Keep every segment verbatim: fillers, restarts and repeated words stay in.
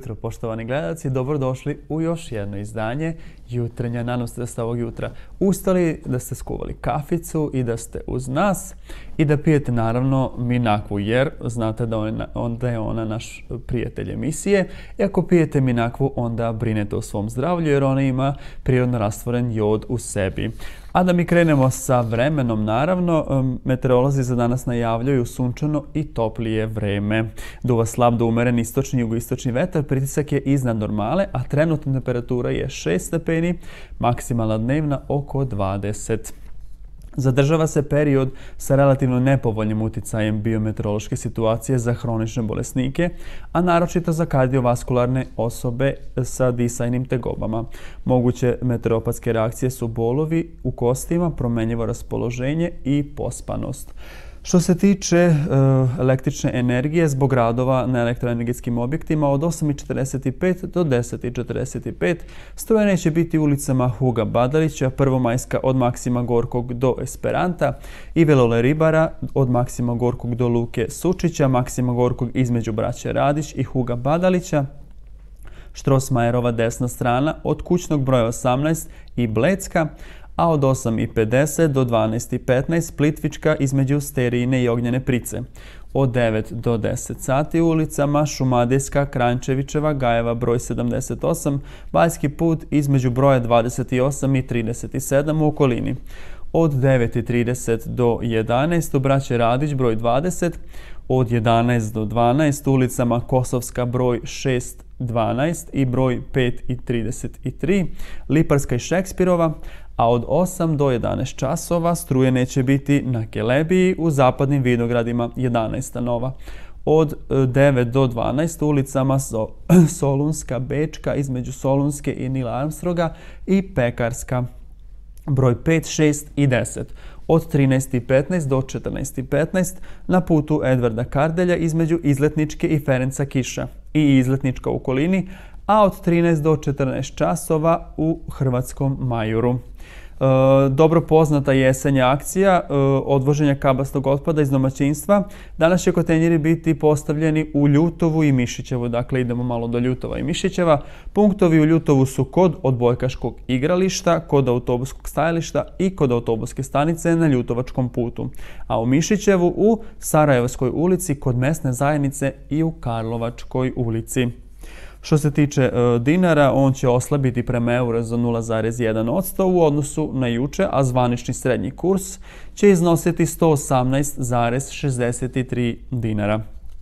jutro, poštovani gledalci. Dobrodošli u još jedno izdanje Jutrenja. Nadam se da ste ovog jutra ustali, da ste skuvali kaficu i da ste uz nas i da pijete naravno Minakvu, jer znate da ona, onda je ona naš prijatelj emisije. I ako pijete Minakvu, onda brinete o svom zdravlju, jer ona ima prirodno rastvoren jod u sebi. A da mi krenemo sa vremenom, naravno, meteorolozi za danas najavljaju sunčano i toplije vreme. Duva slab do umeren istočni i jugoistočni vetar, pritisak je iznad normale, a trenutna temperatura je šest stepeni, maksimalna dnevna oko dvadeset. Zadržava se period sa relativno nepovoljnim uticajem biometeorološke situacije za hronične bolesnike, a naročito za kardiovaskularne osobe sa disajnim tegobama. Moguće meteoropatske reakcije su bolovi u kostima, promenjivo raspoloženje i pospanost. Što se tiče uh, električne energije, zbog radova na elektroenergetskim objektima od osam i četrdeset pet do deset i četrdeset pet struja neće biti ulicama Huga Badalića, Prvomajska od Maksima Gorkog do Esperanta i Velole Ribara od Maksima Gorkog do Luke Sučića, Maksima Gorkog između Braće Radić i Huga Badalića, Štrosmajerova desna strana od kućnog broja osamnaest i Blecka, a od osam i pedeset do dvanaest i petnaest Plitvička između Sterijine i Ognjene Price. Od devet do deset sati ulicama Šumadijska, Kranjčevićeva, Gajeva broj sedamdeset osam, Baljski put između broja dvadeset osam i trideset sedam u okolini. Od devet i trideset do jedanaest u Braće Radić broj dvadeset, od jedanaest do dvanaest ulicama Kosovska broj šest dvanaest i broj pet i trideset tri, Liparska i Šekspirova, a od osam do jedanaest časova struje neće biti na Kelebiji u Zapadnim Vinogradima jedanaesta nova. Od devet do dvanaest ulicama so, Solunska, Bečka između Solunske i Nila Armstronga i Pekarska broj pet, šest i deset. Od trinaest i petnaest do četrnaest i petnaest na putu Edvarda Kardelja između Izletničke i Ferenca Kiša i Izletnička u okolini, a od trinaest do četrnaest časova u Hrvatskom Majuru. E, dobro poznata jesenja akcija e, odvoženja kabastog otpada iz domaćinstva. Danas će kontejneri biti postavljeni u Ljutovu i Mišićevu. Dakle, idemo malo do Ljutova i Mišićeva. Punktovi u Ljutovu su kod odbojkaškog igrališta, kod autobuskog stajališta i kod autobuske stanice na Ljutovačkom putu. A u Mišićevu u Sarajevskoj ulici, kod mesne zajednice i u Karlovačkoj ulici. Što se tiče e, dinara, on će oslabiti prema eura za nula zarez jedan posto u odnosu na juče, a zvanični srednji kurs će iznositi sto osamnaest zarez šezdeset tri dinara.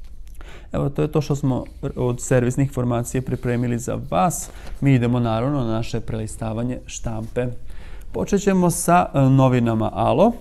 Evo, to je to što smo od servisnih informacija pripremili za vas. Mi idemo naravno na naše prelistavanje štampe. Počet ćemo sa e, novinama Alo.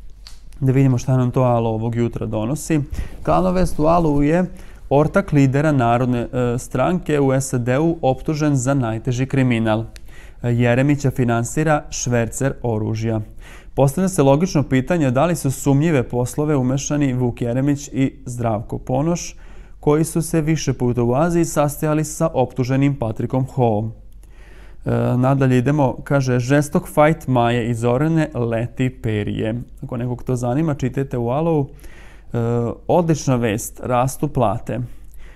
Da vidimo šta nam to Alo ovog jutra donosi. Glavna vest u Alo je: ortak lidera Narodne e, stranke u S A D-u optužen za najteži kriminal. Jeremića finansira švercer oružja. Postavlja se logično pitanje da li su sumnjive poslove umešani Vuk Jeremić i Zdravko Ponoš, koji su se više puta u Aziji sastajali sa optuženim Patrikom Hoom. E, nadalje idemo, kaže, žestok fajt Maje i Zorane leti perije. Ako nekog to zanima, čitajte u Alovu. E, odlična vest, rastu plate. E,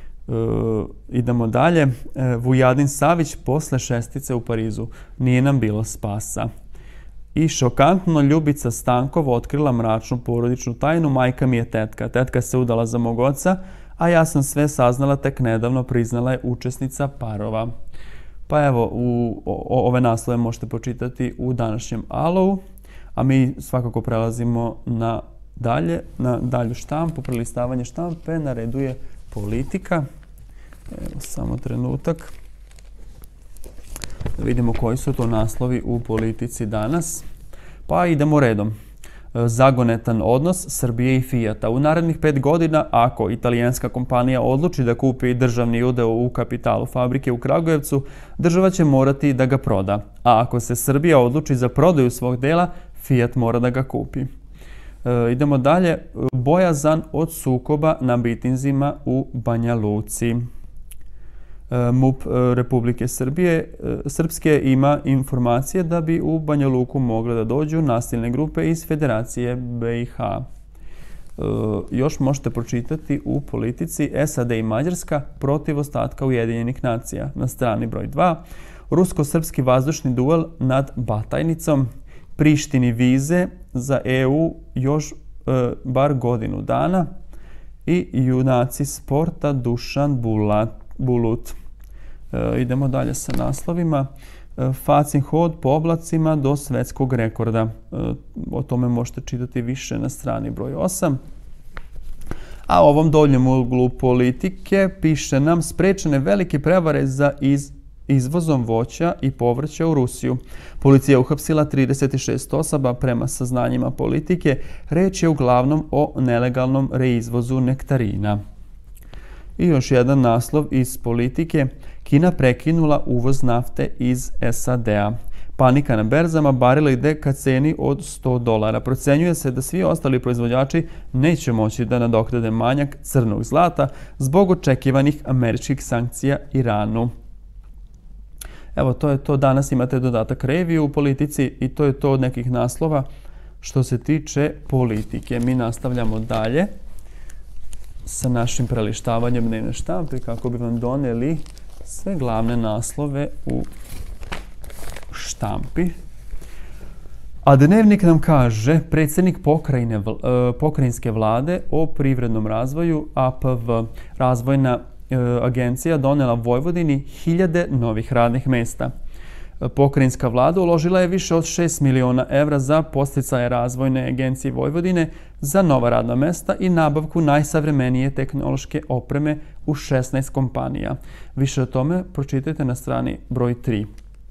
idemo dalje. E, Vujadin Savić posle šestice u Parizu. Nije nam bilo spasa. I šokantno, Ljubica Stankov otkrila mračnu porodičnu tajnu: majka mi je tetka. Tetka se udala za mog oca, a ja sam sve saznala tek nedavno, priznala je učesnica Parova. Pa evo, u, o, ove naslove možete počitati u današnjem Alovu, a mi svakako prelazimo na dalje, na dalju štampu, prelistavanje štampe. Na redu je Politika. Evo, samo trenutak. Da vidimo koji su to naslovi u Politici danas. Pa idemo redom. Zagonetan odnos Srbije i Fijata. U narednih pet godina, ako italijanska kompanija odluči da kupi državni udeo u kapitalu fabrike u Kragujevcu, država će morati da ga proda. A ako se Srbija odluči za prodaju svog dela, Fijat mora da ga kupi. E, idemo dalje. Bojazan od sukoba na bitinzima u Banja Luci. M U P Republike Srbije, Srpske ima informacije da bi u Banja Luku mogle da dođu nasilne grupe iz Federacije B i H. još možete pročitati u Politici S A D i Mađarska protiv ostatka Ujedinjenih nacija. Na strani broj dva. Rusko-srpski vazdušni duel nad Batajnicom. Prištini vize za E U još bar godinu dana. I junaci sporta Dušan Bulut. Idemo dalje sa naslovima. Facin hod po oblacima do svetskog rekorda. O tome možete čitati više na strani broj osam. A u ovom donjem uglu Politike piše nam sprečene velike prevare za iz, izvozom voća i povrća u Rusiju. Policija uhapsila trideset šest osoba prema saznanjima Politike. Reč je uglavnom o nelegalnom reizvozu nektarina. I još jedan naslov iz Politike. Kina prekinula uvoz nafte iz S A D-a. Panika na berzama, barel ide ka ceni od sto dolara. Procenjuje se da svi ostali proizvođači neće moći da nadoknade manjak crnog zlata zbog očekivanih američkih sankcija Iranu. Evo, to je to. Danas imate dodatak reviju u Politici i to je to od nekih naslova što se tiče Politike. Mi nastavljamo dalje sa našim prelištavanjem dnevne štampe kako bi vam doneli sve glavne naslove u štampi. A Dnevnik nam kaže predsjednik pokrajine, pokrajinske vlade o privrednom razvoju A P V. Razvojna agencija donela Vojvodini hiljade novih radnih mesta. Pokrajinska vlada uložila je više od šest miliona evra za podsticaje Razvojne agencije Vojvodine za nova radna mesta i nabavku najsavremenije tehnološke opreme u šesnaest kompanija. Više o tome pročitajte na strani broj tri.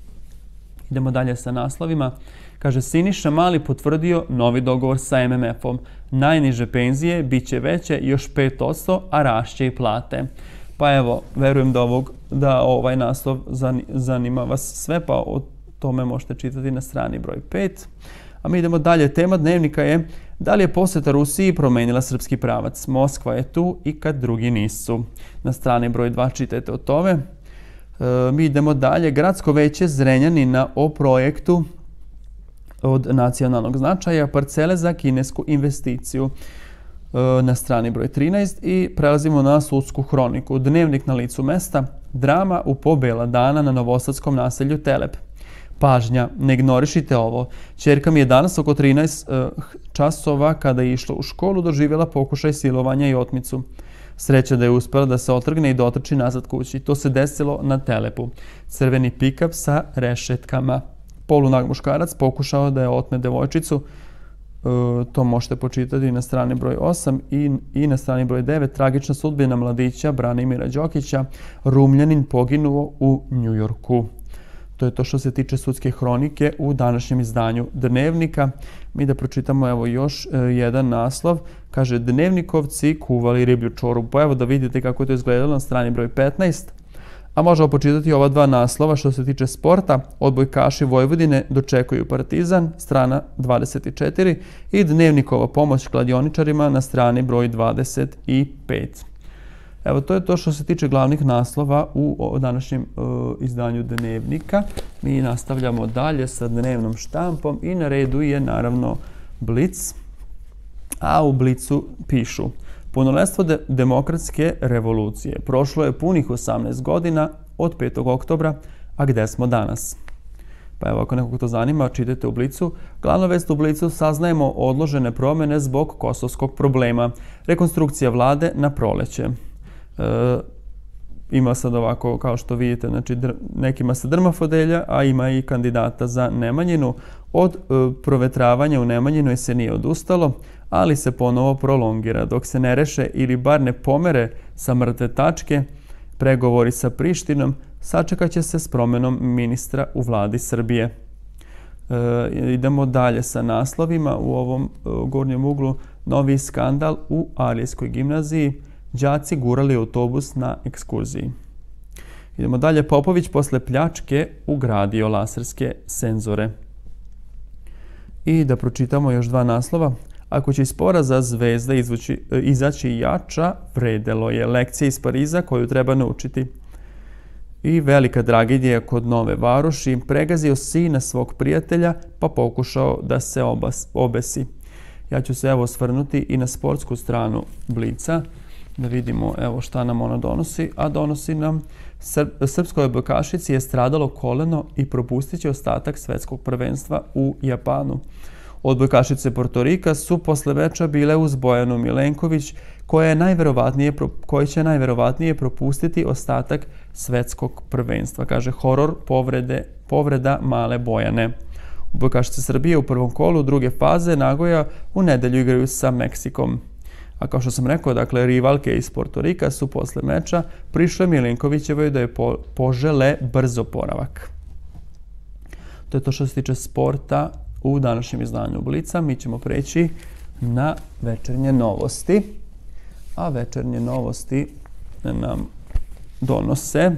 Idemo dalje sa naslovima. Kaže, Siniša Mali potvrdio novi dogovor sa M M F-om. Najniže penzije bit će veće još pet posto, a rašće i plate. Pa evo, verujem da, ovog, da ovaj naslov zanima vas sve, pa o tome možete čitati na strani broj pet. A mi idemo dalje. Tema Dnevnika je da li je posjeta Rusiji promenila srpski pravac. Moskva je tu i kad drugi nisu. Na strani broj dva čitajte o tome. E, mi idemo dalje. Gradsko veće Zrenjanina o projektu od nacionalnog značaja, parcele za kinesku investiciju. Na strani broj trinaest i prelazimo na sudsku hroniku. Dnevnik na licu mesta, drama u pobela dana na novosadskom naselju Telep. Pažnja, ne ignorišite ovo. Ćerka mi je danas oko trinaest časova kada je išla u školu doživjela pokušaj silovanja i otmicu. Sreća da je uspjela da se otrgne i dotrči nazad kući. To se desilo na Telepu. Crveni pikap sa rešetkama. Polunag muškarac pokušao da je otme devojčicu. To možete počitati na strani broj osam i, i na strani broj devet. Tragična sudbina mladića Branimira Đokića, Rumljanin poginuo u Njujorku. To je to što se tiče sudske hronike u današnjem izdanju Dnevnika. Mi da pročitamo evo još jedan naslov. Kaže, Dnevnikovci kuvali riblju čorbu. Pa evo da vidite kako je to izgledalo na strani broj petnaest. A možemo počitati ova dva naslova što se tiče sporta. Odbojkaši Vojvodine dočekuju Partizan, strana dvadeset četiri, i Dnevnikova pomoć kladioničarima na strani broj dvadeset pet. Evo, to je to što se tiče glavnih naslova u današnjem uh, izdanju Dnevnika. Mi nastavljamo dalje sa dnevnom štampom i na redu je naravno Blic. A u Blicu pišu: Punoletstvo de demokratske revolucije. Prošlo je punih osamnaest godina od petog oktobra, a gde smo danas? Pa evo, ako nekog to zanima, čitajte u Blicu. Glavna vest u Blicu: saznajemo odložene promjene zbog kosovskog problema. Rekonstrukcija vlade na proleće. E, ima sad ovako, kao što vidite, znači dr, nekima se drma fotelja, a ima i kandidata za Nemanjinu. Od e, provetravanja u Nemanjinu se nije odustalo, ali se ponovo prolongira. Dok se ne reše ili bar ne pomere sa mrtve tačke pregovori sa Prištinom, sačekat će se s promjenom ministra u vladi Srbije. E, idemo dalje sa naslovima. U ovom e, gornjem uglu novi skandal u Arijskoj gimnaziji. Đaci gurali autobus na ekskurziji. Idemo dalje. Popović posle pljačke ugradio laserske senzore. I da pročitamo još dva naslova. Ako će iz poraza Zvezda izvući, izaći jača, vredelo je lekcija iz Pariza koju treba naučiti. I velika tragedija kod Nove Varoši. Pregazio sina svog prijatelja pa pokušao da se obas, obesi. Ja ću se evo osvrnuti i na sportsku stranu Blica, da vidimo evo šta nam ona donosi, a donosi nam srpskoj odbojkašici je stradalo koleno i propustit će ostatak svetskog prvenstva u Japanu. Odbojkašice Portorika su posle veča bile uz Bojanu Milenković, koja je najverovatnije, koji će najverovatnije propustiti ostatak svetskog prvenstva. Kaže horor povrede, povreda male Bojane. Odbojkašice Srbije u prvom kolu druge faze Nagoja u nedelju igraju sa Meksikom. A kao što sam rekao, dakle, rivalke iz Portorika su posle meča prišle Milenkovićevoj da je po, požele brzo oporavak. To je to što se tiče sporta u današnjem izdanju Blica. Mi ćemo preći na večernje novosti. A večernje novosti nam donose.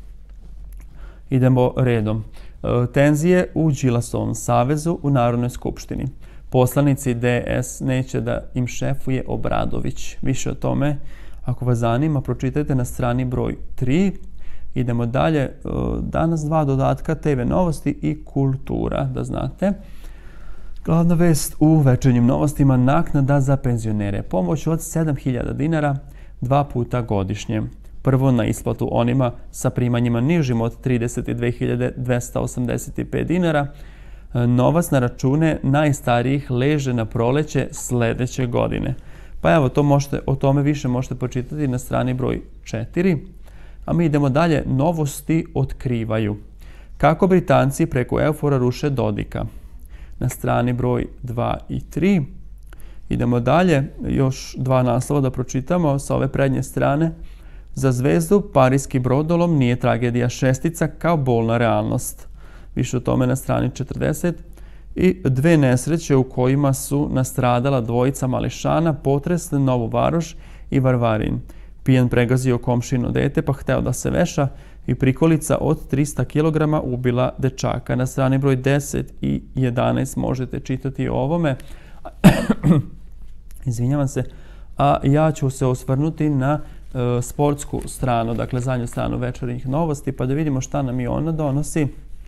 Idemo redom. Tenzije u Đilasovom savezu u Narodnoj skupštini. Poslanici D S neće da im šefuje Obradović. Više o tome, ako vas zanima, pročitajte na strani broj tri. Idemo dalje. Danas dva dodatka, T V novosti i kultura, da znate. Glavna vest u večernjim novostima, naknada za penzionere. Pomoć od sedam hiljada dinara dva puta godišnje. Prvo na isplatu onima sa primanjima nižim od trideset dve hiljade dvesta osamdeset pet dinara. Novac na račune najstarijih leže na proleće sledeće godine. Pa evo, to možete, o tome više možete počitati na strani broj četiri. A mi idemo dalje. Novosti otkrivaju. Kako Britanci preko Eufora ruše Dodika. Na strani broj dva i tri. Idemo dalje. Još dva naslova da pročitamo sa ove prednje strane. Za Zvezdu parijski brodolom nije tragedija šestica kao bolna realnost. Više o tome na strani četrdeset. I dve nesreće u kojima su nastradala dvojica mališana, potres Novu Varoš i Varvarin. Pijan pregazio komšino dete pa hteo da se veša i prikolica od trista kilograma ubila dečaka. Na strani broj deset i jedanaest možete čitati o ovome. Izvinjavam se. A ja ću se osvrnuti na e, sportsku stranu, dakle zadnju stranu večernjih novosti, pa da vidimo šta nam i ona donosi.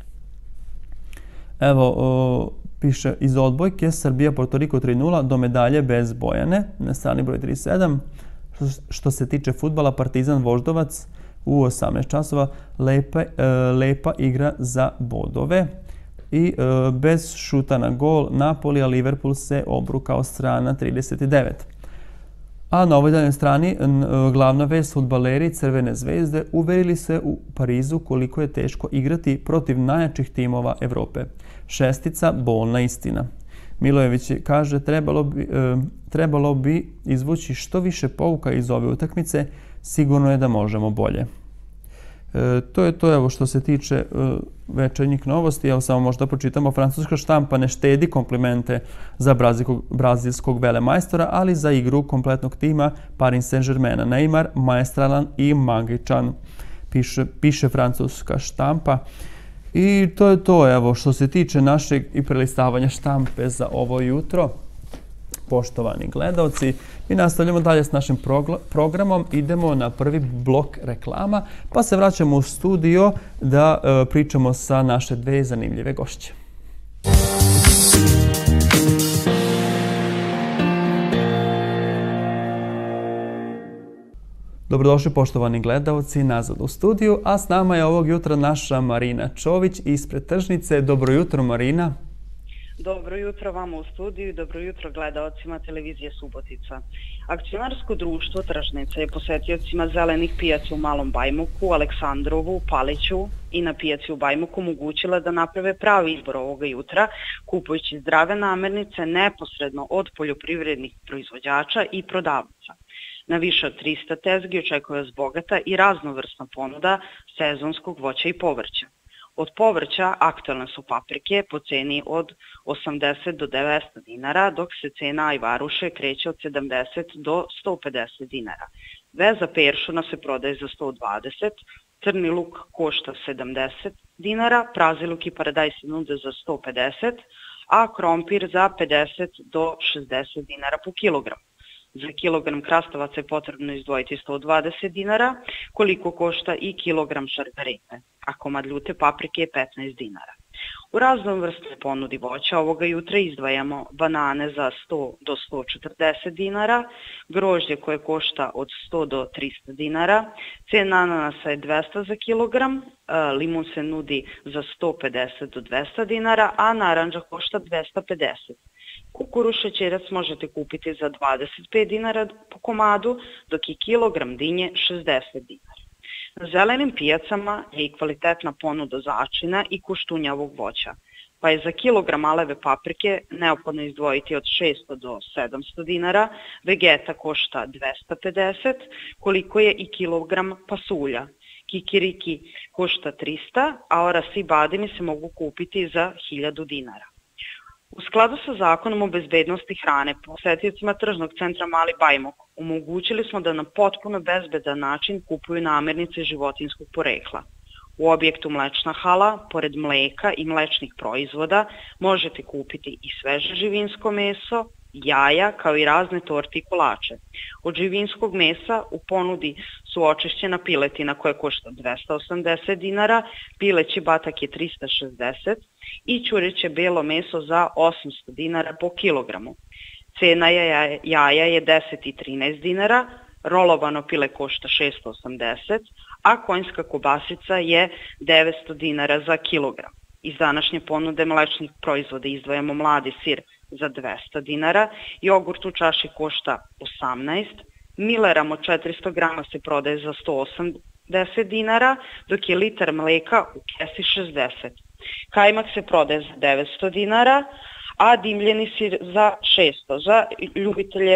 Evo, o, piše iz odbojke Srbija Portoriko tri nula do medalje bez Bojane. Na strani broj trideset sedam. Što se tiče fudbala, Partizan Voždovac u osamnaest časova, lepa, e, lepa igra za bodove. I e, bez šuta na gol Napoli, a Liverpool se obrukao strana trideset devet. A na ovoj daljnoj strani glavna vest, fudbaleri Crvene zvezde uverili se u Parizu koliko je teško igrati protiv najjačih timova Evrope. Šestica, bolna istina. Milojević kaže trebalo bi, e, trebalo bi izvući što više pouka iz ove utakmice, sigurno je da možemo bolje. E, to je to evo što se tiče e, večernjih novosti. Evo samo možda pročitamo. Francuska štampa ne štedi komplimente za brazilskog, brazilskog velemajstora, ali za igru kompletnog tima Paris Saint-Germaina. Neymar, maestralan i magičan, piše, piše francuska štampa. I to je to evo što se tiče našeg i prelistavanja štampe za ovo jutro. Poštovani gledalci, mi nastavljamo dalje s našim programom, idemo na prvi blok reklama, pa se vraćamo u studio da e, pričamo sa naše dve zanimljive gošće. Dobrodošli poštovani gledalci nazad u studiju, a s nama je ovog jutra naša Marina Čović ispred tržnice. Dobro jutro, Marina. Dobro jutro vama u studiju i dobro jutro gledalcima televizije Subotica. Akcionarsko društvo Tržnica je posetiocima zelenih pijaca u Malom Bajmoku, Aleksandrovu, Paliću i na pijaci u Bajmoku omogućila da naprave pravi izbor ovoga jutra, kupujući zdrave namirnice neposredno od poljoprivrednih proizvođača i prodavaca. Na više od trista tezgi očekuje vas bogata i raznovrsna ponuda sezonskog voća i povrća. Od povrća aktualne su paprike po ceni od osamdeset do devetsto dinara, dok se cena ajvaruše kreće od sedamdeset do sto pedeset dinara. Veza peršuna se prodaje za sto dvadeset, crni luk košta sedamdeset dinara, prazi luk i paradajz se nude za sto pedeset, a krompir za pedeset do šezdeset dinara po kilogramu. Za kilogram krastavaca je potrebno izdvojiti sto dvadeset dinara, koliko košta i kilogram šargarepe, a komad ljute paprike je petnaest dinara. U raznovrsnoj ponudi voća ovoga jutra izdvajamo banane za sto do sto četrdeset dinara, grožđe koje košta od sto do trista dinara, cena ananasa je dvesta za kilogram, limun se nudi za sto pedeset do dvesta dinara, a narandža košta dvesta pedeset. Kukuruz šećerac možete kupiti za dvadeset pet dinara po komadu, dok je kilogram dinje šezdeset dinara. Na zelenim pijacama je i kvalitetna ponuda začina i koštunjavog voća, pa je za kilogram aleve paprike neophodno izdvojiti od šesto do sedamsto dinara, vegeta košta dvesta pedeset, koliko je i kilogram pasulja. Kikiriki košta trista, a orasi i bademi se mogu kupiti za hiljadu dinara. U skladu sa Zakonom o bezbednosti hrane, posetiocima tržnog centra Mali Bajmok omogućili smo da na potpuno bezbedan način kupuju namirnice životinjskog porekla. U objektu Mlečna hala, pored mleka i mlečnih proizvoda, možete kupiti i sveže živinsko meso, jaja, kao i razne torte i kolače. Od živinskog mesa u ponudi su očišćena piletina koja košta dvesta osamdeset dinara, pileći batak je trista šezdeset i ćureće belo meso za osamsto dinara po kilogramu. Cena jaja je deset i trinaest dinara, rolovano pile košta šesto osamdeset, a konjska kobasica je devetsto dinara za kilogram. Iz današnje ponude mlečnih proizvoda izdvajamo mladi sir za dvesta dinara, jogurt u čaši košta osamnaest, Mileram od četiristo grama se prodaje za sto osamdeset dinara, dok je litar mleka u kesi šezdeset. Kajmak se prodaje za devetsto dinara, a dimljeni sir za šesto. Za ljubitelje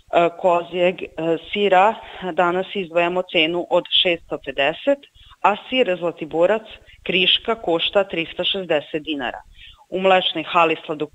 kozijeg sira danas izdvajamo cenu od šesto pedeset, a sir Zlatiborac kriška košta trista šezdeset dinara. U mlečnoj hali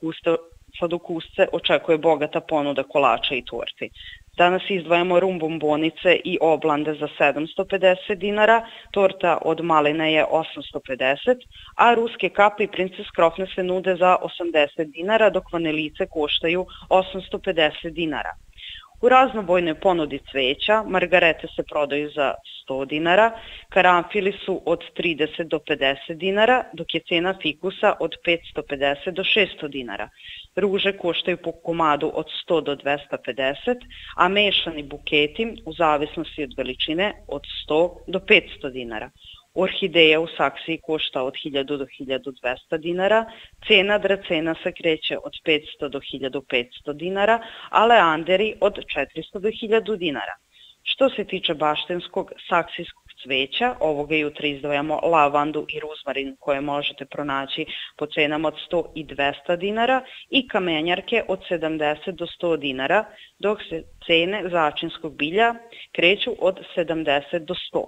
sladokusce očekuje bogata ponuda kolača i torti. Danas izdvajamo rum bombonice i oblande za sedamsto pedeset dinara, torta od malina je osamsto pedeset, a ruske kape i princes krofne se nude za osamdeset dinara, dok vanilice koštaju osamsto pedeset dinara. U raznobojnoj ponudi cveća, margarete se prodaju za sto dinara, karanfili su od trideset do pedeset dinara, dok je cena fikusa od petsto pedeset do šesto dinara. Ruže koštaju po komadu od sto do dvesta pedeset, a mešani buketi, u zavisnosti od veličine, od sto do petsto dinara. Orhideja u saksiji košta od hiljadu do hiljadu dvesta dinara, cena dracena se kreće od petsto do hiljadu petsto dinara, a leanderi od četiristo do hiljadu dinara. Što se tiče baštenskog saksijskog cveća, ovoga jutra izdvajamo lavandu i ruzmarin koje možete pronaći po cenama od sto i dvesta dinara i kamenjarke od sedamdeset do sto dinara, dok se cene začinskog bilja kreću od sedamdeset do sto.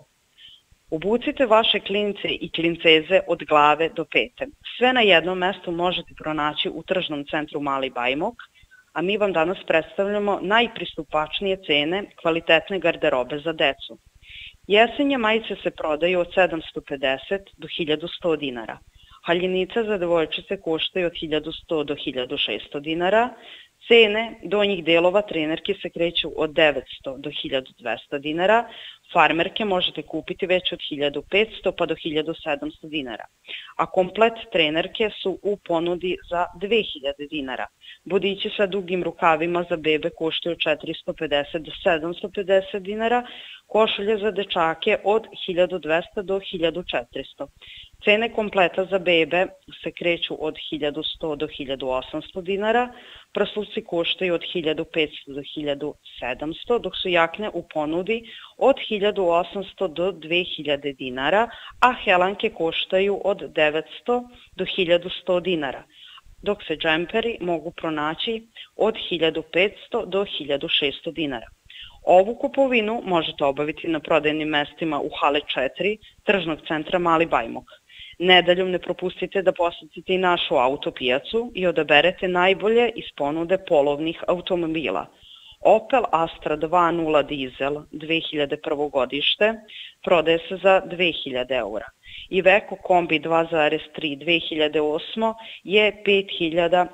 Obucite vaše klince i klinceze od glave do pete. Sve na jednom mestu možete pronaći u tržnom centru Mali Bajmok, a mi vam danas predstavljamo najpristupačnije cene kvalitetne garderobe za decu. Jesenje majice se prodaju od sedamsto pedeset do hiljadu sto dinara. Haljinice za devojčice koštaju od hiljadu sto do hiljadu šesto dinara. Cene donjih delova trenerke se kreću od devetsto do hiljadu dvesta dinara, farmerke možete kupiti već od hiljadu petsto pa do hiljadu sedamsto dinara, a komplet trenerke su u ponudi za dve hiljade dinara. Bodići sa dugim rukavima za bebe koštaju četiristo pedeset do sedamsto pedeset dinara, košulje za dečake od hiljadu dvesta do hiljadu četiristo. Cene kompleta za bebe se kreću od hiljadu sto do hiljadu osamsto dinara, prsluci koštaju od hiljadu petsto do hiljadu sedamsto, dok su jakne u ponudi od hiljadu osamsto do dve hiljade dinara, a helanke koštaju od devetsto do hiljadu sto dinara, dok se džemperi mogu pronaći od hiljadu petsto do hiljadu šesto dinara. Ovu kupovinu možete obaviti na prodajnim mestima u hale četiri tržnog centra Mali Bajmok. Nedeljom ne propustite da posetite i našu autopijacu i odaberete najbolje iz ponude polovnih automobila. Opel Astra dva nula dizel dve hiljade prvo godište prodaje se za dve hiljade eura. Iveco kombi dva zarez tri dve hiljade osmo je pet hiljada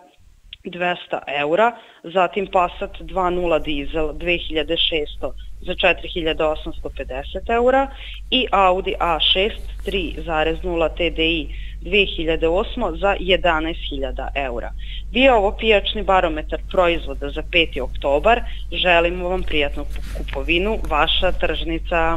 dvesta eura, zatim Passat dva nula dizel dve hiljade šesto za četiri hiljade osamsto pedeset eura i Audi A šest tri zarez nula T D I dve hiljade osme. za jedanaest hiljada eura. Bio ovo pijačni barometar proizvoda za peti oktobar. Želimo vam prijatnu kupovinu. Vaša tržnica.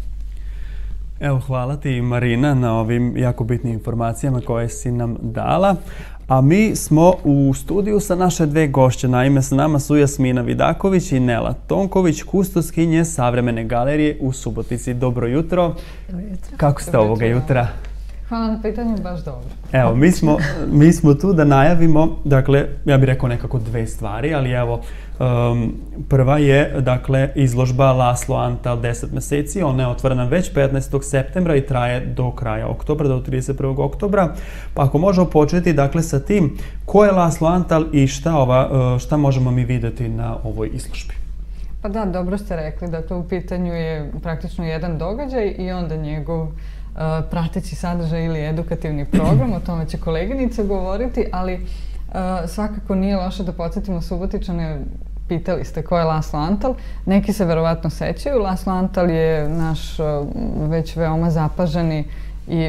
Evo, hvala ti Marina na ovim jako bitnim informacijama koje si nam dala. A mi smo u studiju sa naše dve gošće. Naime, sa nama su Jasmina Vidaković i Nela Tonković, kustoskinje Savremene galerije u Subotici. Dobro jutro. Dobro jutro. Kako ste ovoga jutra? Hvala na pitanju, baš dobro. Evo, mi smo, mi smo tu da najavimo, dakle, ja bih rekao nekako dve stvari, ali evo, um, prva je, dakle, izložba Laslo Antal deset meseci. Ona je otvorena već petnaestog septembra i traje do kraja oktobra, do trideset prvog oktobra. Pa ako možemo početi, dakle, sa tim, ko je Laslo Antal i šta, ova, šta možemo mi vidjeti na ovoj izložbi? Pa da, dobro ste rekli, dakle, u pitanju je praktično jedan događaj i onda njegov Uh, prateći sadržaj ili edukativni program, o tome će koleginica govoriti, ali uh, svakako nije loše da podsjetimo Subotičane. Pitali ste ko je Laslo Antal. Neki se verovatno sećaju. Laslo Antal je naš uh, već veoma zapaženi i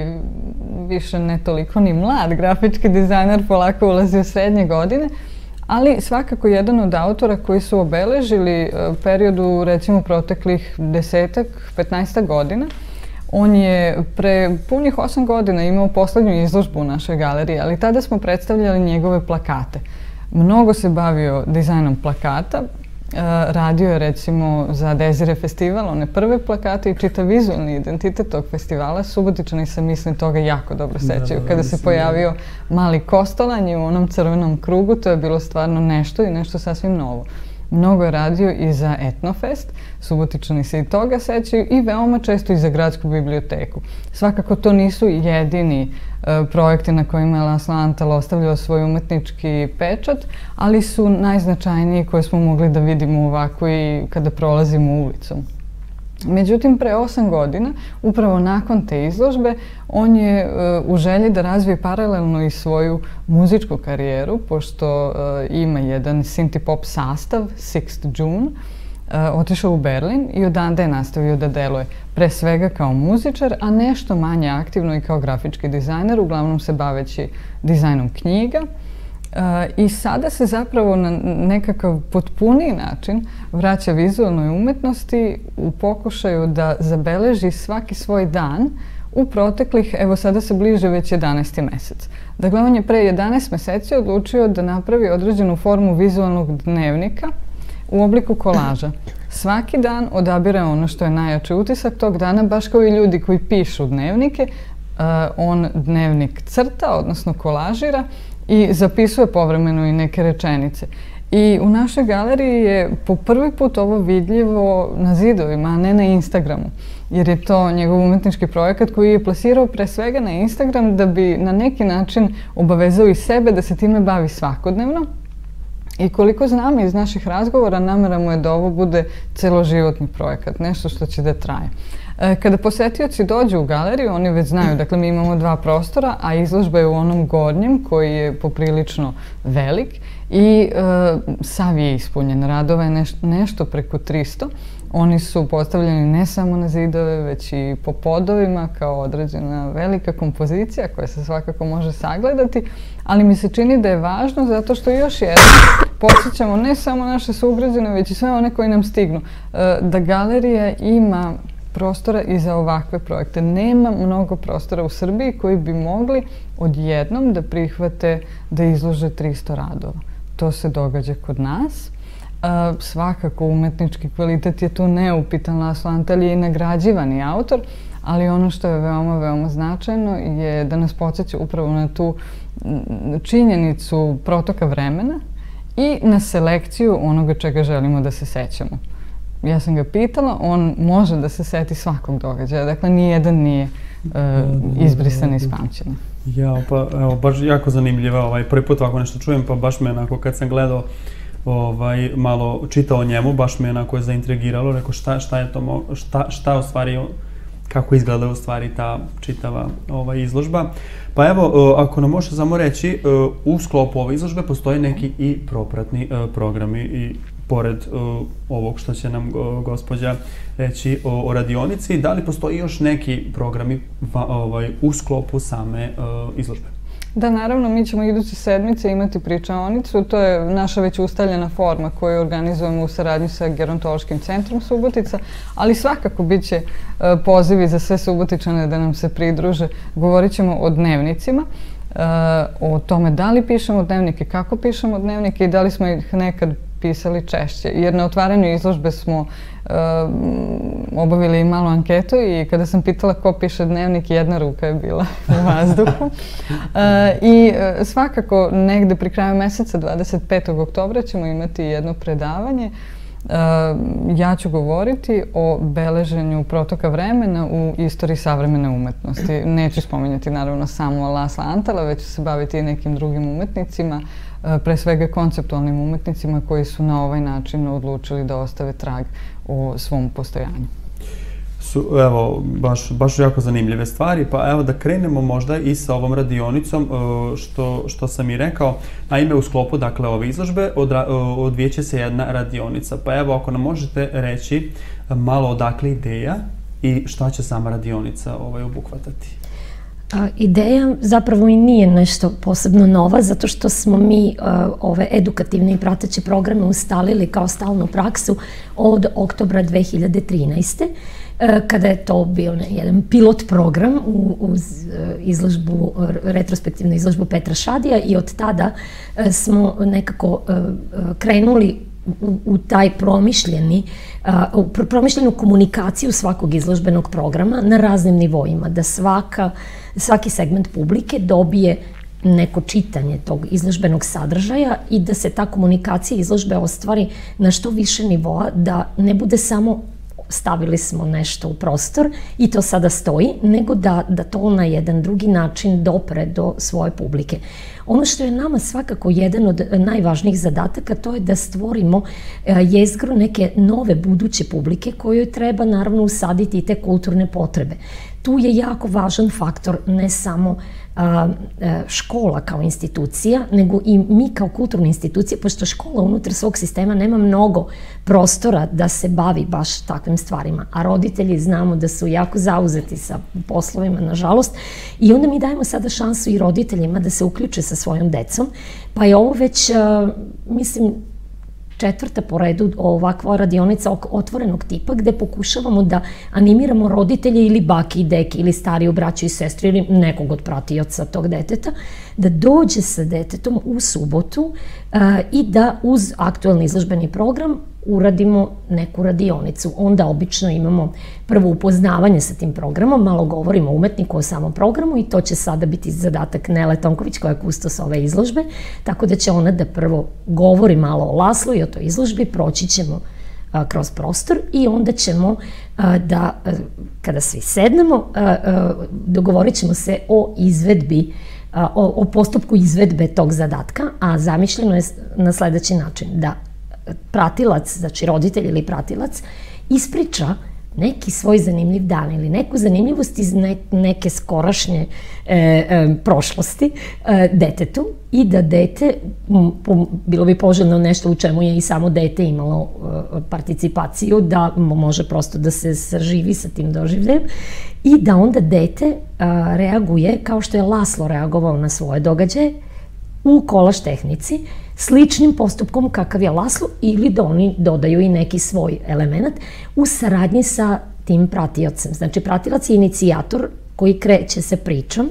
više ne toliko ni mlad grafički dizajner, polako ulazi u srednje godine, ali svakako jedan od autora koji su obeležili uh, periodu, recimo, proteklih desetak, petnaestak godina. On je pre punih osam godina imao poslednju izložbu u našoj galeriji, ali tada smo predstavljali njegove plakate. Mnogo se bavio dizajnom plakata. Radio je, recimo, za Desire festival, one prve plakate i čitav vizualni identitet tog festivala. Subotičani se, mislim, toga jako dobro sećaju. Kada se pojavio mali Kostolanj u onom crvenom krugu, to je bilo stvarno nešto i nešto sasvim novo. Mnogo je radio i za Etnofest, Subotičani se i toga sećaju, i veoma često i za gradsku biblioteku. Svakako to nisu jedini e, projekti na kojima je Laslo Antal ostavljao svoj umetnički pečat, ali su najznačajniji koje smo mogli da vidimo ovako i kada prolazimo ulicom. Međutim, pre osam godina, upravo nakon te izložbe, on je uh, u želji da razvije paralelno i svoju muzičku karijeru, pošto uh, ima jedan synth-pop sastav, Sixth June, uh, otišao u Berlin i odande je nastavio da deluje pre svega kao muzičar, a nešto manje aktivno i kao grafički dizajner, uglavnom se baveći dizajnom knjiga. Uh, I sada se zapravo na nekakav potpuniji način vraća vizualnoj umetnosti u pokušaju da zabeleži svaki svoj dan u proteklih, evo sada se bliže već jedanaesti mesec. Dakle, on je pre jedanaest meseci odlučio da napravi određenu formu vizualnog dnevnika u obliku kolaža. Svaki dan odabire ono što je najjači utisak tog dana, baš kao i ljudi koji pišu dnevnike. Uh, on dnevnik crta, odnosno kolažira, i zapisuje povremeno i neke rečenice. I u našoj galeriji je po prvi put ovo vidljivo na zidovima, a ne na Instagramu. Jer je to njegov umetnički projekat koji je plasirao pre svega na Instagram da bi na neki način obavezao i sebe da se time bavi svakodnevno. I koliko znam iz naših razgovora, namera mu je da ovo bude celoživotni projekat, nešto što će da traje. Kada posetioci dođu u galeriju, oni već znaju, dakle, mi imamo dva prostora, a izložba je u onom gornjem koji je poprilično velik i e, sav je ispunjen. Radova je neš, nešto preko tristo. Oni su postavljeni ne samo na zidove, već i po podovima kao određena velika kompozicija koja se svakako može sagledati, ali mi se čini da je važno zato što još jednom podsjećamo ne samo naše sugrađane, već i sve one koji nam stignu, e, da galerija ima prostora i za ovakve projekte. Nema mnogo prostora u Srbiji koji bi mogli odjednom da prihvate da izlože tristo radova. To se događa kod nas. Uh, svakako umetnički kvalitet je tu neupitan. Laslo Antal je i nagrađivani autor, ali ono što je veoma, veoma značajno je da nas podsjeća upravo na tu činjenicu protoka vremena i na selekciju onoga čega želimo da se sećamo. Ja sam ga pitala, on može da se seti svakog događaja, dakle nijedan nije uh, izbrisan iz pamćenja. Ja, pa evo, baš jako zanimljiva, ovaj, prvi put ovako nešto čujem, pa baš me onako kad sam gledao, ovaj, malo čitao o njemu, baš me onako je zaintrigiralo, rekao šta, šta je to, šta, šta u stvari, kako izgleda u stvari ta čitava ovaj, izložba. Pa evo, ako nam može samo reći, u sklopu ove izložbe postoje neki i propratni programi i pored ovog što će nam gospođa reći o radionici, da li postoji još neki programi u sklopu same izložbe? Da, naravno, mi ćemo iduće sedmice imati pričaonicu. To je naša već ustaljena forma koju organizujemo u saradnji sa Gerontološkim centrom Subotica, ali svakako bit će pozivi za sve Subotičane da nam se pridruže. Govorit ćemo o dnevnicima, o tome da li pišemo dnevnike, kako pišemo dnevnike i da li smo ih nekad pisali češće. Jer na otvaranju izložbe smo obavili malu anketu i kada sam pitala ko piše dnevnik, jedna ruka je bila u vazduhu. I svakako negde pri kraju meseca, dvadeset petog oktobra, ćemo imati jedno predavanje. Ja ću govoriti o beleženju protoka vremena u istoriji savremene umetnosti. Neću spominjati naravno samo Lasla Antala, već ću se baviti i nekim drugim umetnicima, pre svega konceptualnim umetnicima koji su na ovaj način odlučili da ostave trag o svom postojanju. Evo, baš jako zanimljive stvari, pa evo da krenemo možda i sa ovom radionicom, što sam i rekao. Naime, u sklopu dakle ove izložbe odvijeće se jedna radionica, pa evo ako nam možete reći malo odakle ideja i šta će sama radionica obuhvatati. Ideja zapravo i nije nešto posebno nova, zato što smo mi ove edukativne i prateće programe ustalili kao stalnu praksu od oktobra dve hiljade trinaeste. kada je to bio jedan pilot program uz izložbu, retrospektivnu izložbu Petra Šadija, i od tada smo nekako krenuli u taj promišljeni, u promišljenu komunikaciju svakog izložbenog programa na raznim nivoima, da svaka, svaki segment publike dobije neko čitanje tog izložbenog sadržaja i da se ta komunikacija izložbe ostvari na što više nivoa, da ne bude samo stavili smo nešto u prostor i to sada stoji, nego da, da to na jedan drugi način dopre do svoje publike. Ono što je nama svakako jedan od najvažnijih zadataka, to je da stvorimo jezgru neke nove buduće publike kojoj treba naravno usaditi i te kulturne potrebe. Tu je jako važan faktor ne samo a, škola kao institucija, nego i mi kao kulturne institucije, pošto škola unutar svog sistema nema mnogo prostora da se bavi baš takvim stvarima, a roditelji znamo da su jako zauzeti sa poslovima, nažalost, i onda mi dajemo sada šansu i roditeljima da se uključe sa svojom decom, pa je ovo već, a, mislim, četvrta po redu ovakva radionica otvorenog tipa, gde pokušavamo da animiramo roditelje ili bake i deke ili stariju braću i sestru ili nekog od pratioca tog deteta, da dođe sa detetom u subotu i da uz aktualni izložbeni program uradimo neku radionicu. Onda obično imamo prvo upoznavanje sa tim programom, malo govorimo o umetniku, o samom programu, i to će sada biti zadatak Nele Tonković, koja je kustos ove izložbe, tako da će ona da prvo govori malo o Laslu i o toj izložbi, proći ćemo a, kroz prostor i onda ćemo a, da, a, kada svi sednemo, a, a, dogovorit ćemo se o izvedbi, a, o, o postupku izvedbe tog zadatka, a zamišljeno je na sledeći način, da pratilac, znači roditelj ili pratilac, ispriča neki svoj zanimljiv dan ili neku zanimljivost iz ne, neke skorašnje e, e, prošlosti e, detetu, i da dete, m, po, bilo bi poželjno nešto u čemu je i samo dete imalo e, participaciju, da može prosto da se saživi sa tim doživljajem, i da onda dete a, reaguje kao što je Laslo reagovao na svoje događaje u kolaž tehnici, sličnim postupkom kakav je Laslo, ili da oni dodaju i neki svoj element u saradnji sa tim pratiocem. Znači, pratilac je inicijator koji kreće sa pričom,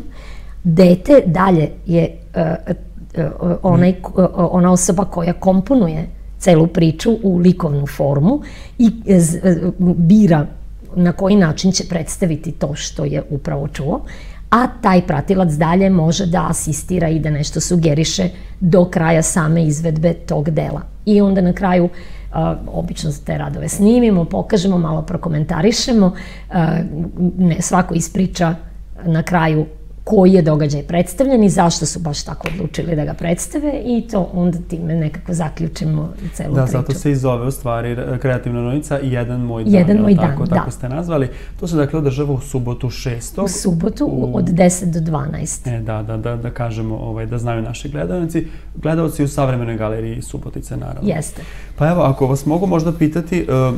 dete dalje je uh, uh, onaj, uh, ona osoba koja komponuje celu priču u likovnu formu i uh, bira na koji način će predstaviti to što je upravo čuo, a taj pratilac dalje može da asistira i da nešto sugeriše do kraja same izvedbe tog dela. I onda na kraju a, obično te radove snimimo, pokažemo, malo prokomentarišemo, a, ne, svako ispriča na kraju koji je događaj predstavljen i zašto su baš tako odlučili da ga predstave i to onda time nekako zaključimo celu da, priču. Da, zato se i zove u stvari kreativna radionica Jedan moj dan. Jedan moj dan, tako, da. Tako ste nazvali. To se dakle održava u subotu šestog. U subotu u... od deset do dvanaest. E, da, da, da, da kažemo, ovaj, da znaju naši gledalci. Gledalci u Savremenoj galeriji Subotice, naravno. Jeste. Pa evo, ako vas mogu možda pitati, uh,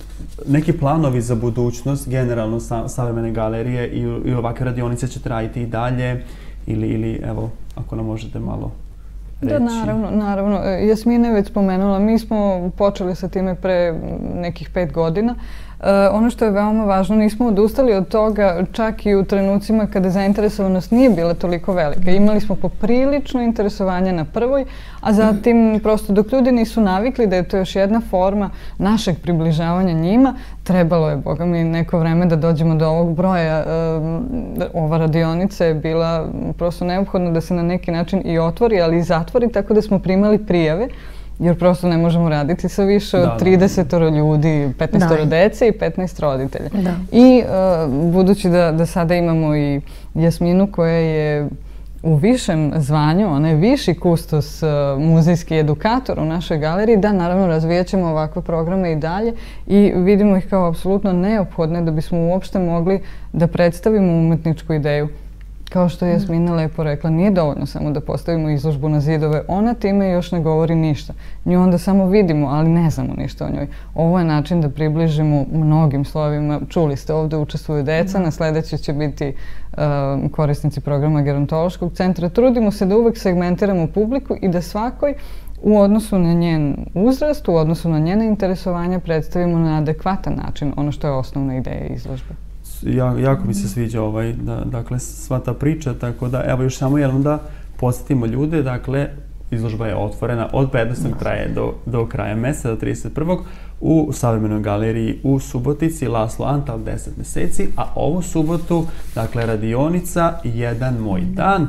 neki planovi za budućnost, generalno sa, Savremene galerije i, i ovakve radionice ćete raditi i dalje ili, ili evo, ako nam možete malo reći. Da, naravno, naravno. Jasmina je već spomenula, mi smo počeli sa time pre nekih pet godina. Uh, ono što je veoma važno, nismo odustali od toga čak i u trenucima kada zainteresovanost nije bila toliko velika. Imali smo poprilično interesovanje na prvoj, a zatim prosto dok ljudi nisu navikli da je to još jedna forma našeg približavanja njima, trebalo je, boga mi, neko vreme da dođemo do ovog broja. Uh, ova radionica je bila prosto neophodna da se na neki način i otvori, ali i zatvori, tako da smo primali prijave. Jer prosto ne možemo raditi sa više od trideset ljudi, petnaest dece i petnaest roditelja. Da. I uh, budući da, da sada imamo i Jasminu koja je u višem zvanju, ona je viši kustos, uh, muzejski edukator u našoj galeriji, da naravno razvijat ćemo ovakve programe i dalje i vidimo ih kao apsolutno neophodne da bismo uopšte mogli da predstavimo umetničku ideju. Kao što je Jasmina lepo rekla, nije dovoljno samo da postavimo izložbu na zidove. Ona time još ne govori ništa. Nju onda samo vidimo, ali ne znamo ništa o njoj. Ovo je način da približimo mnogim slovima. Čuli ste, ovdje učestvuju deca, na sljedeći će biti uh, korisnici programa Gerontološkog centra. Trudimo se da uvek segmentiramo publiku i da svakoj u odnosu na njen uzrast, u odnosu na njene interesovanja predstavimo na adekvatan način ono što je osnovna ideja izložbe. Ja, jako mi se sviđa ovaj, da, dakle, sva ta priča, tako da, evo još samo jednom da podsjetimo ljude, dakle, izložba je otvorena od petnaestog traje do, do kraja meseca, do trideset prvog u Savremenoj galeriji u Subotici, Laslo Antal, deset meseci, a ovu subotu, dakle, radionica Jedan moj dan,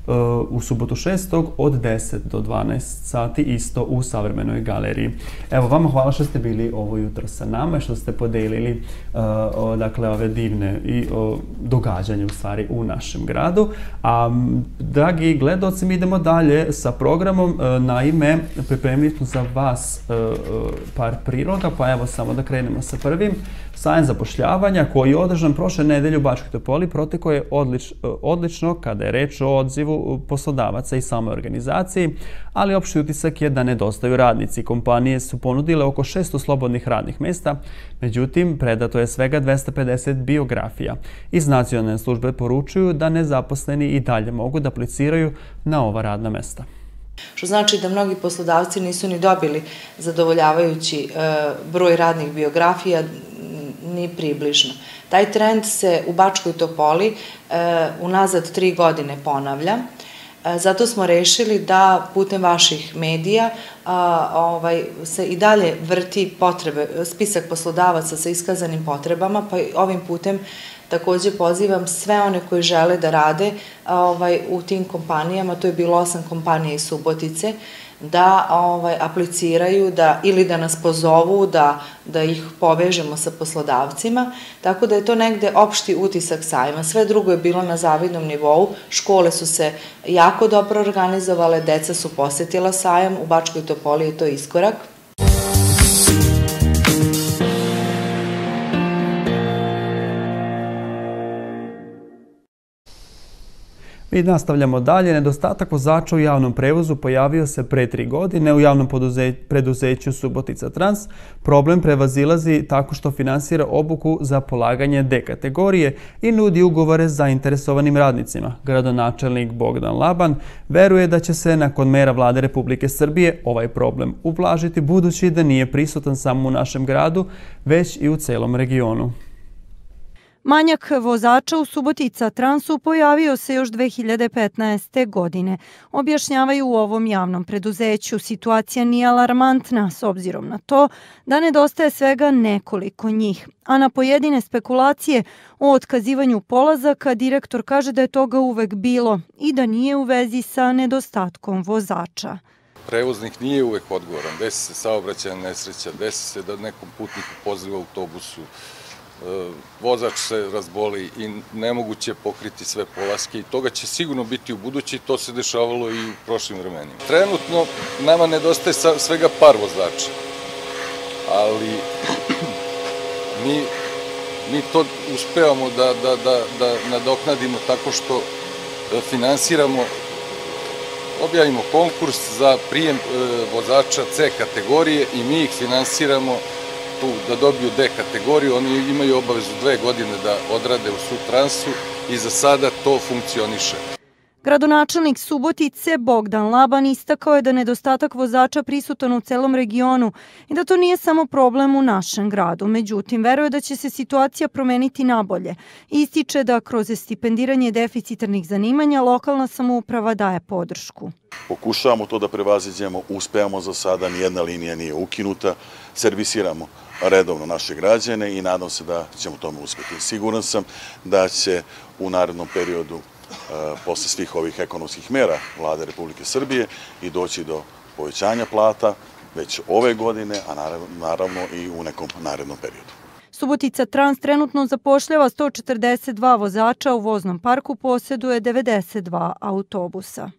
u subotu šestog od deset do dvanaest sati isto u Savremenoj galeriji. Evo, vama hvala što ste bili ovo jutro sa nama, što ste podelili uh, o, dakle, ove divne i o, događanje u stvari u našem gradu. A, dragi gledaoci, mi idemo dalje sa programom. Uh, naime, pripremili smo za vas uh, par priloga, pa evo samo da krenemo sa prvim. Sajam zapošljavanja koji je održan prošle nedelje u Bačkoj Topoli protekao je odlič, odlično kada je reč o odzivu poslodavaca i samoj organizaciji, ali opšti utisak je da nedostaju radnici. Kompanije su ponudile oko šesto slobodnih radnih mjesta, međutim predato je svega dvesta pedeset biografija. Iz nacionalne službe poručuju da nezaposleni i dalje mogu da apliciraju na ova radna mjesta. Što znači da mnogi poslodavci nisu ni dobili zadovoljavajući e, broj radnih biografija, ni približno. Taj trend se u Bačkoj Topoli e, unazad tri godine ponavlja. E, zato smo rešili da putem vaših medija a, ovaj, se i dalje vrti potrebe, spisak poslodavaca sa iskazanim potrebama, pa ovim putem također pozivam sve one koji žele da rade ovaj, u tim kompanijama, to je bilo osam kompanija iz Subotice, da ovaj, apliciraju da, ili da nas pozovu, da, da ih povežemo sa poslodavcima. Tako da je to negde opšti utisak sajma. Sve drugo je bilo na zavidnom nivou. Škole su se jako dobro organizovale, deca su posetila sajam, u Bačkoj Topoli je to iskorak. Mi nastavljamo dalje. Nedostatak vozača u javnom prevozu pojavio se pre tri godine u javnom preduzeću Subotica Trans. Problem prevazilazi tako što finansira obuku za polaganje D kategorije i nudi ugovore zainteresovanim radnicima. Gradonačelnik Bogdan Laban veruje da će se nakon mera Vlade Republike Srbije ovaj problem ublažiti, budući da nije prisutan samo u našem gradu, već i u celom regionu. Manjak vozača u Subotica Transu pojavio se još dve hiljade petnaeste. godine. Objašnjavaju u ovom javnom preduzeću. Situacija nije alarmantna s obzirom na to da nedostaje svega nekoliko njih. A na pojedine spekulacije o otkazivanju polazaka direktor kaže da je toga uvek bilo i da nije u vezi sa nedostatkom vozača. Prevoznik nije uvek odgovoran. Desi se saobraćajna nesreća, desi se da nekom putniku pozliva autobusu, vozač se razboli i nemoguće pokriti sve polaske i toga će sigurno biti u budući, to se dešavalo i u prošlim vremenima. Trenutno nama nedostaje svega par vozača, ali mi, mi to uspevamo da, da, da, da nadoknadimo tako što finansiramo, objavimo konkurs za prijem vozača C kategorije i mi ih finansiramo tu da dobiju D kategoriju. Oni imaju obavezu dve godine da odrade u Sutransu i za sada to funkcioniše. Gradonačelnik Subotice Bogdan Laban istakao je da nedostatak vozača prisutan u celom regionu i da to nije samo problem u našem gradu. Međutim, veruje da će se situacija promeniti nabolje. Ističe da kroz stipendiranje deficitarnih zanimanja lokalna samouprava daje podršku. Pokušavamo to da prevaziđemo, uspevamo za sada, nijedna linija nije ukinuta, servisiramo redovno naše građane i nadam se da ćemo tome uspeti. Siguran sam da će u narednom periodu posle svih ovih ekonomskih mera Vlade Republike Srbije i doći do povećanja plata već ove godine, a naravno i u nekom narednom periodu. Subotica Trans trenutno zapošljava sto četrdeset dva vozača, u voznom parku posjeduje devedeset dva autobusa.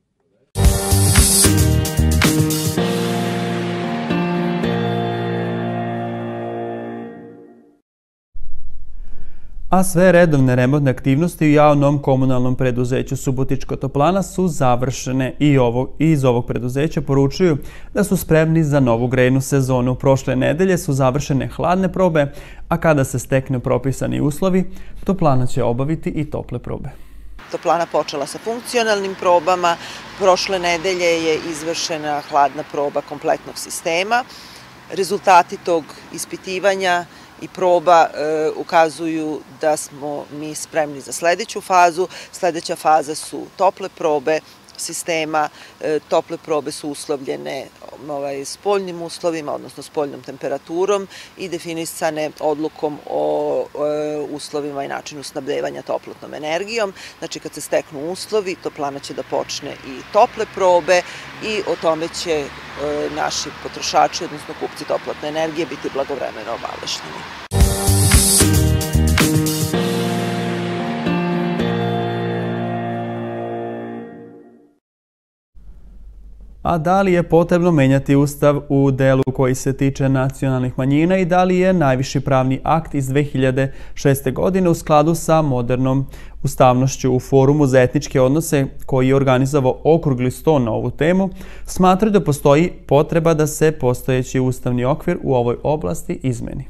A sve redovne remontne aktivnosti u javnom komunalnom preduzeću Subotička toplana su završene i iz ovog preduzeća poručuju da su spremni za novu grejnu sezonu. Prošle nedelje su završene hladne probe, a kada se steknu propisani uslovi, toplana će obaviti i tople probe. Toplana počela sa funkcionalnim probama. Prošle nedelje je izvršena hladna proba kompletnog sistema. Rezultati tog ispitivanja i proba ukazuju da smo mi spremni za sledeću fazu. Sledeća faza su tople probe sistema. Tople probe su uslovljene spoljnim uslovima, odnosno spoljnom temperaturom i definisane odlukom o uslovima i načinu snabdevanja toplotnom energijom. Znači, kad se steknu uslovi, toplana će da počne i tople probe i o tome će naši potrošači, odnosno kupci toplotne energije, biti blagovremeno obavešteni. A da li je potrebno menjati Ustav u delu koji se tiče nacionalnih manjina i da li je najviši pravni akt iz dve hiljade šeste. godine u skladu sa modernom ustavnošću? U Forumu za etničke odnose, koji je organizovao okrugli sto na ovu temu, smatraju da postoji potreba da se postojeći ustavni okvir u ovoj oblasti izmeni.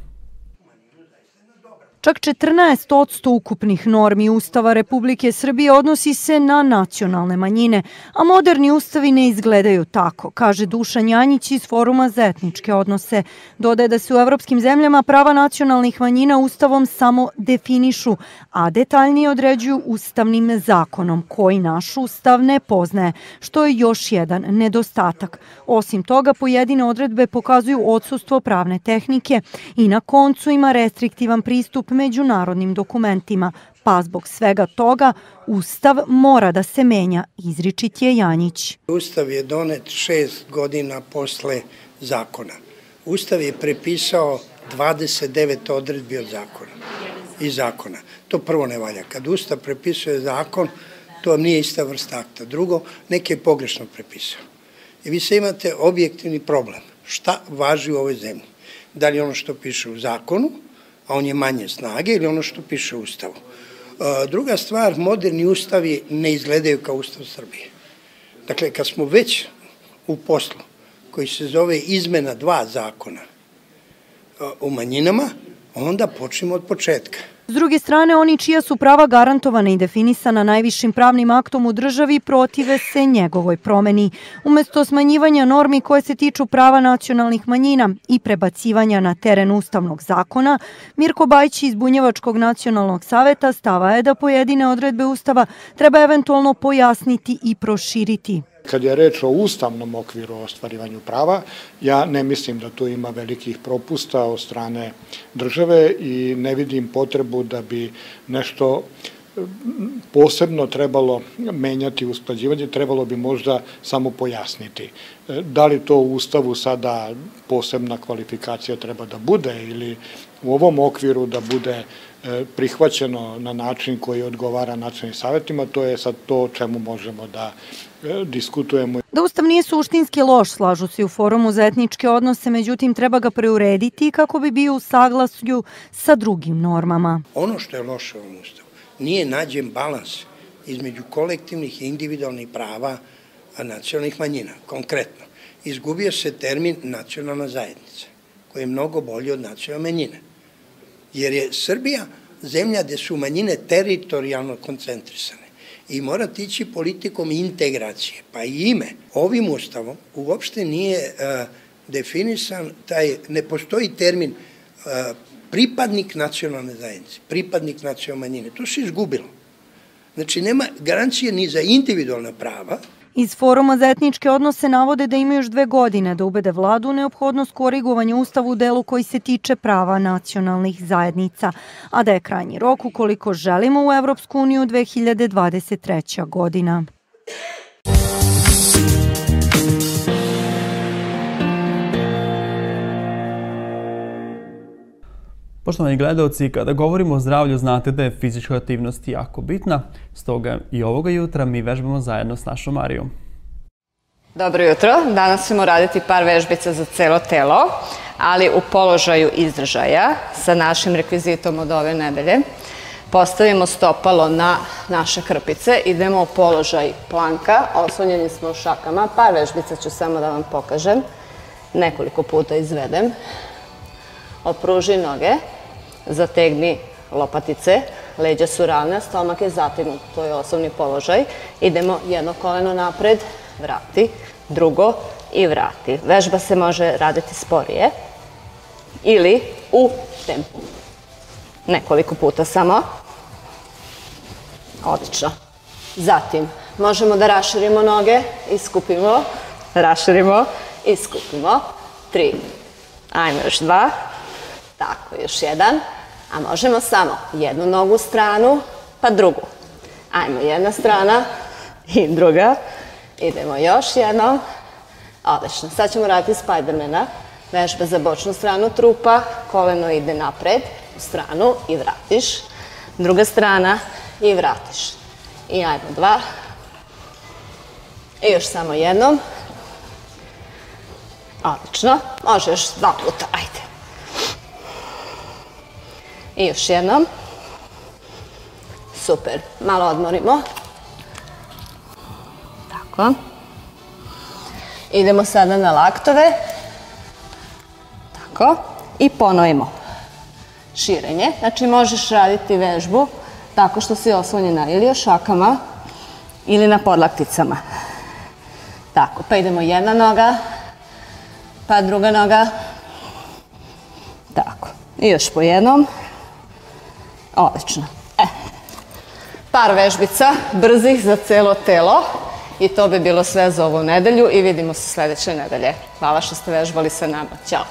Čak četrnaest posto ukupnih normi Ustava Republike Srbije odnosi se na nacionalne manjine, a moderni ustavi ne izgledaju tako, kaže Dušan Janjić iz Foruma za etničke odnose. Dodaje da se u evropskim zemljama prava nacionalnih manjina Ustavom samo definišu, a detaljnije određuju ustavnim zakonom, koji naš Ustav ne poznaje, što je još jedan nedostatak. Osim toga, pojedine odredbe pokazuju odsustvo pravne tehnike i na koncu ima restriktivan pristup međunarodnim dokumentima, pa zbog svega toga Ustav mora da se menja, izričit je Janjić. Ustav je donet šest godina posle zakona. Ustav je prepisao dvadeset devet odredbi od zakona i zakona. To prvo ne valja. Kad Ustav prepisuje zakon, to vam nije ista vrsta akta. Drugo, neki je pogrešno prepisao. I vi se imate objektivni problem. Šta važi u ovoj zemlji? Da li ono što piše u zakonu, a on je manje snage, ili ono što piše u Ustavu. Druga stvar, moderni ustavi ne izgledaju kao Ustav Srbije. Dakle, kad smo već u poslu koji se zove izmena dva zakona u manjinama, onda počnemo od početka. S druge strane, oni čija su prava garantovana i definisana najvišim pravnim aktom u državi protive se njegovoj promeni. Umesto smanjivanja normi koje se tiču prava nacionalnih manjina i prebacivanja na teren ustavnog zakona, Mirko Bajić iz Bunjevačkog nacionalnog saveta stava je da pojedine odredbe Ustava treba eventualno pojasniti i proširiti. Kad je reč o ustavnom okviru o ostvarivanju prava, ja ne mislim da tu ima velikih propusta od strane države i ne vidim potrebu da bi nešto posebno trebalo menjati usklađivanje, trebalo bi možda samo pojasniti. Da li to u Ustavu sada posebna kvalifikacija treba da bude ili u ovom okviru da bude prihvaćeno na način koji odgovara nacionalnim savjetima, to je sad to o čemu možemo da diskutujemo. Da Ustav nije suštinski loš, slažu se u Forumu za etničke odnose, međutim treba ga preurediti kako bi bio u saglasju sa drugim normama. Ono što je loše u ovom Ustavu, nije nađen balans između kolektivnih i individualnih prava nacionalnih manjina. Konkretno, izgubio se termin nacionalna zajednica, koji je mnogo bolji od nacionalne manjine. Jer je Srbija zemlja gde su manjine teritorijalno koncentrisane i mora tići politikom integracije, pa i ime. Ovim Ustavom uopšte nije uh, definisan taj, ne postoji termin uh, pripadnik nacionalne zajednice, pripadnik nacionalne manjine. To se izgubilo. Znači, nema garancije ni za individualna prava. Iz Foruma za etničke odnose navode da imaju još dve godine da ubede vladu u neophodnost korigovanja Ustava u delu koji se tiče prava nacionalnih zajednica, a da je krajnji rok ukoliko želimo u Evropsku uniju dve hiljade dvadeset treća godina. Poštovani gledalci, kada govorimo o zdravlju, znate da je fizička aktivnost jako bitna, stoga i ovoga jutra mi vežbamo zajedno s našom Marijom. Dobro jutro, danas ćemo raditi par vežbica za celo telo, ali u položaju izdržaja sa našim rekvizitom od ove nedelje. Postavimo stopalo na naše krpice, idemo u položaj planka, oslonjeni smo u šakama, par vežbica ću samo da vam pokažem, nekoliko puta izvedem. Opruži noge, zategni lopatice, leđa su ravne, stomak je zategnut, to je osnovni položaj. Idemo jedno koleno napred, vrati, drugo i vrati. Vežba se može raditi sporije ili u tempu. Nekoliko puta samo. Odlično. Zatim, možemo da raširimo noge i skupimo, raširimo i skupimo. Tri. Ajmo još dva. Tako, još jedan. A možemo samo jednu nogu u stranu, pa drugu. Ajmo, jedna strana i druga. Idemo još jednom. Odlično. Sad ćemo raditi Spidermana. Vežba za bočnu stranu trupa. Koleno ide napred, u stranu i vratiš. Druga strana i vratiš. I ajmo dva. I još samo jednom. Odlično. Može još dva puta. Ajde. I još jednom. Super. Malo odmorimo. Tako. Idemo sada na laktove. Tako. I ponovimo. Širenje. Znači možeš raditi vežbu tako što si oslonjena ili o šakama ili na podlakticama. Tako. Pa idemo jedna noga. Pa druga noga. Tako. I još po jednom. Odlično. E. Par vežbica, brzih za celo telo. I to bi bilo sve za ovu nedelju i vidimo se sledeće nedelje. Hvala što ste vežbali sa nama. Ćao!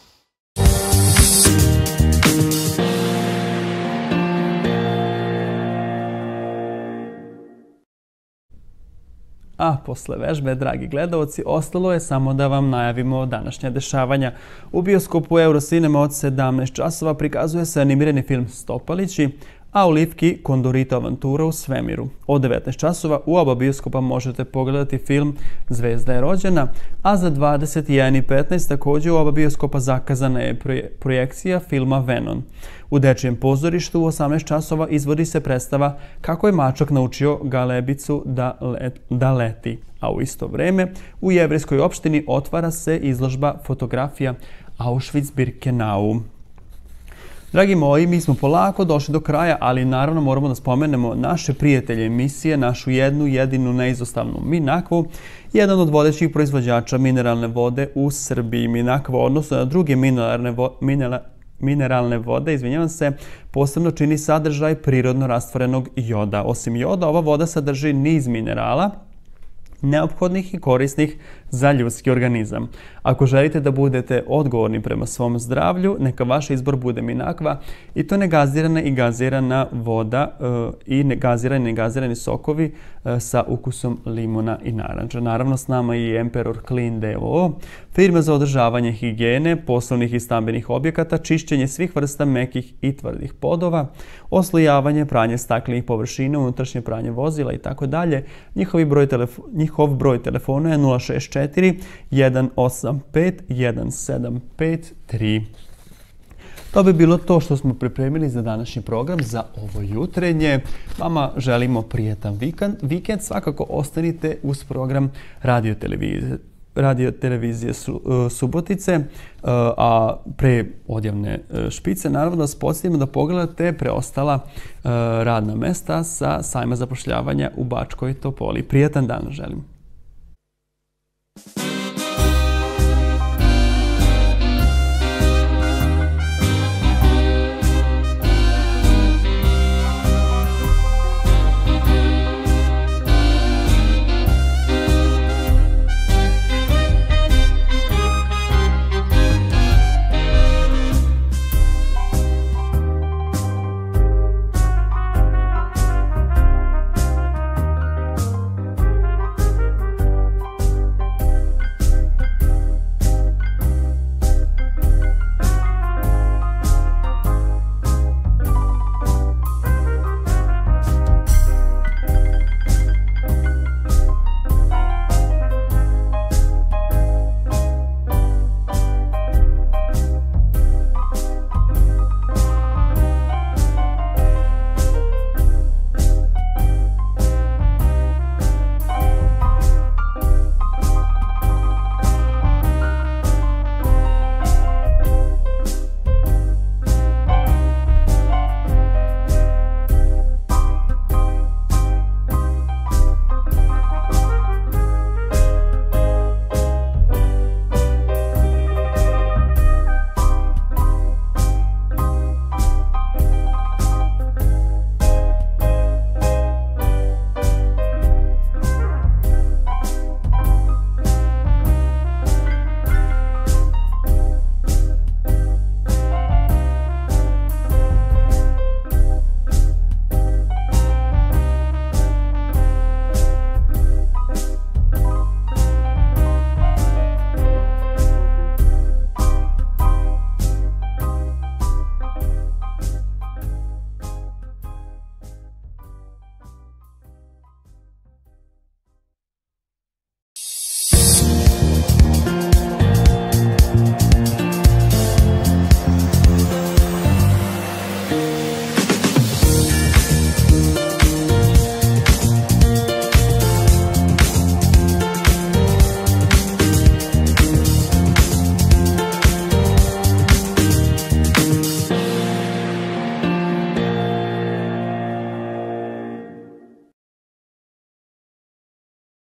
A posle vežbe, dragi gledalci, ostalo je samo da vam najavimo današnja dešavanja. U bioskopu Eurocinema od sedamnaest časova prikazuje se animirani film Stopalići, a u Livki Kondorito avantura u svemiru. Od devetnaest časova u oba bioskopa možete pogledati film Zvezda je rođena, a za dvadeset jedan i petnaest također u oba bioskopa zakazana je projekcija filma Venom. U Dečijem pozorištu u osamnaest časova izvodi se predstava Kako je mačak naučio galebicu da, let, da leti. A u isto vreme u jevrejskoj opštini otvara se izložba fotografija Auschwitz-Birkenau. Dragi moji, mi smo polako došli do kraja, ali naravno moramo da spomenemo naše prijatelje emisije, našu jednu jedinu neizostavnu Minakvu, jedan od vodećih proizvođača mineralne vode u Srbiji. Minakva, odnosno na druge mineralne, vo, mineralne, mineralne vode, izvinjavam se, posebno čini sadržaj prirodno rastvorenog joda. Osim joda, ova voda sadrži niz minerala, neophodnih i korisnih za ljudski organizam. Ako želite da budete odgovorni prema svom zdravlju, neka vaš izbor bude Minakva i to negazirana i gazirana voda i negazirani i negazirani sokovi sa ukusom limuna i naranđa. Naravno, s nama je i Emperor Clean d o o, firma za održavanje higijene, poslovnih i stambenih objekata, čišćenje svih vrsta mekih i tvrdih podova, oslojavanje, pranje staklenih površina, unutrašnje pranje vozila i tako dalje. Njihov broj telefona je nula šest četiri jedan osam pet jedan sedam pet tri. To bi bilo to što smo pripremili za današnji program, za ovo jutrenje. Vama želimo prijetan vikend. vikend. Svakako ostanite uz program radio televizije. radio televizije Subotice, a pre odjavne špice naravno da vas podsjetimo da pogledate preostala radna mesta sa sajma zapošljavanja u Bačkoj Topoli. Prijetan dan želim.